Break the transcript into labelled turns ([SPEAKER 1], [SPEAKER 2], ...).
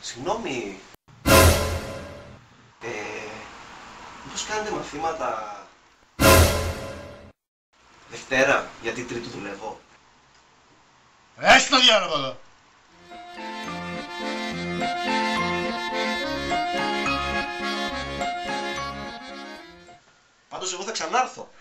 [SPEAKER 1] Συγγνώμη, μήπως κάνετε μαθήματα Δευτέρα, γιατί Τρίτη δουλεύω.
[SPEAKER 2] Έστω διάλογο εδώ.
[SPEAKER 1] Πάντως εγώ θα ξανάρθω.